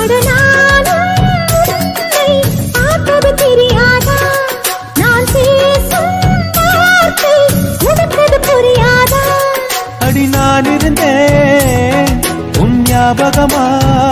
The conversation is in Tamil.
பார்த்தது தெரியாதா? நான் பேசும் வார்த்தை உனக்கு புரியாதா? அடி நான் இருந்தேன் உன் ஞாபகமா